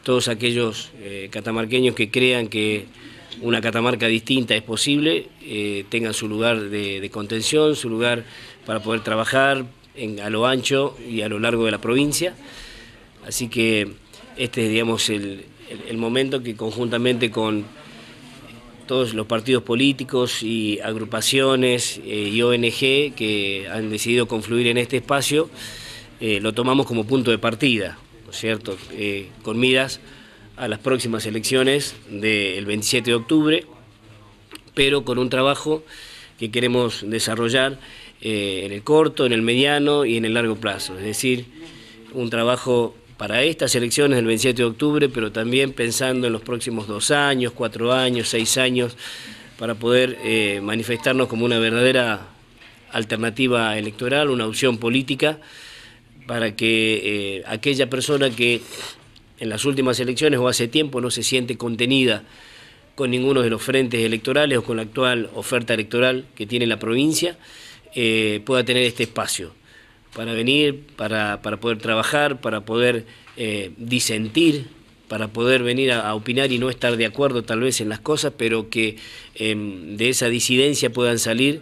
todos aquellos catamarqueños que crean que una Catamarca distinta es posible, tengan su lugar de contención, su lugar para poder trabajar a lo ancho y a lo largo de la provincia. Así que este es, digamos, el momento que conjuntamente con todos los partidos políticos y agrupaciones y ONG que han decidido confluir en este espacio, lo tomamos como punto de partida, ¿no es cierto?, con miras a las próximas elecciones del 27 de octubre, pero con un trabajo que queremos desarrollar en el corto, en el mediano y en el largo plazo, es decir, un trabajo para estas elecciones del 27 de octubre, pero también pensando en los próximos 2 años, 4 años, 6 años, para poder manifestarnos como una verdadera alternativa electoral, una opción política, para que aquella persona que en las últimas elecciones o hace tiempo no se siente contenida con ninguno de los frentes electorales o con la actual oferta electoral que tiene la provincia, pueda tener este espacio para venir, para poder trabajar, para poder disentir, para poder venir a opinar y no estar de acuerdo tal vez en las cosas, pero que de esa disidencia puedan salir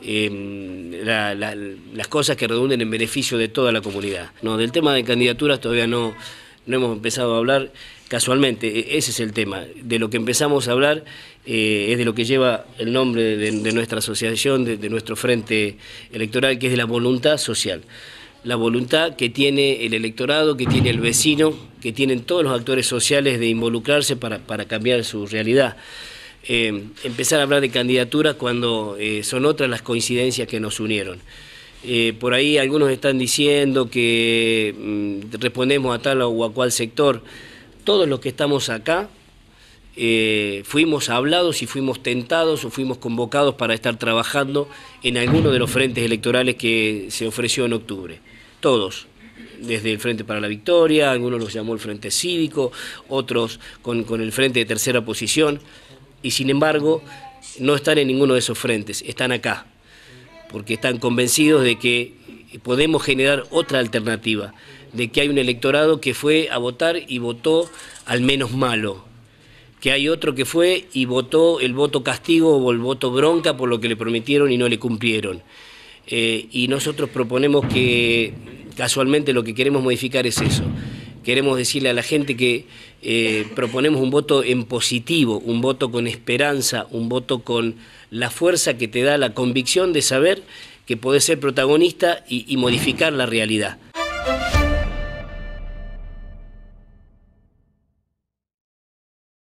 las cosas que redunden en beneficio de toda la comunidad. No, del tema de candidaturas todavía no hemos empezado a hablar. Casualmente, ese es el tema. De lo que empezamos a hablar es de lo que lleva el nombre de nuestra asociación, de nuestro frente electoral, que es de la voluntad social. La voluntad que tiene el electorado, que tiene el vecino, que tienen todos los actores sociales de involucrarse para cambiar su realidad. Empezar a hablar de candidaturas cuando son otras las coincidencias que nos unieron. Por ahí algunos están diciendo que respondemos a tal o a cual sector. Todos los que estamos acá fuimos hablados y fuimos tentados o fuimos convocados para estar trabajando en alguno de los frentes electorales que se ofreció en octubre. Todos, desde el Frente para la Victoria, algunos los llamó el Frente Cívico, otros con el Frente de Tercera Posición, y sin embargo no están en ninguno de esos frentes, están acá, porque están convencidos de que podemos generar otra alternativa, de que hay un electorado que fue a votar y votó al menos malo, que hay otro que fue y votó el voto castigo o el voto bronca por lo que le prometieron y no le cumplieron. Y nosotros proponemos que, casualmente, lo que queremos modificar es eso. Queremos decirle a la gente que proponemos un voto en positivo, un voto con esperanza, un voto con la fuerza que te da la convicción de saber que podés ser protagonista y modificar la realidad.